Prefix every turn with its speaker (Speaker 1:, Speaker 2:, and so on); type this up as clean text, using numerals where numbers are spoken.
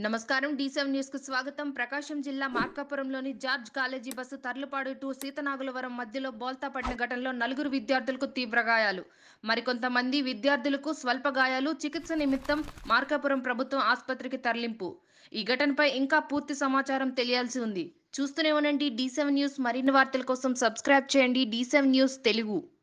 Speaker 1: నమస్కారం. డి7 న్యూస్‌కు స్వాగతం. ప్రకాశం జిల్లా మార్కాపురంలోని George college bus Tarlupadu to Seethanagulavaram మధ్యలో బోల్తా పడిన ఘటనలో నలుగురు విద్యార్థులకు తీవ్ర గాయాలు. మరికొంతమంది విద్యార్థులకు స్వల్ప గాయాలు. చికిత్స నిమిత్తం మార్కాపురం ప్రభుత్వ ఆసుపత్రికి తరలింపు. ఈ ఘటనపై ఇంకా పూర్తి సమాచారం తెలియాల్సి ఉంది. చూస్తూనే ఉండండి డి7 న్యూస్. మరిన్ని వార్తల కోసం సబ్స్క్రైబ్ చేయండి డి7 న్యూస్ తెలుగు.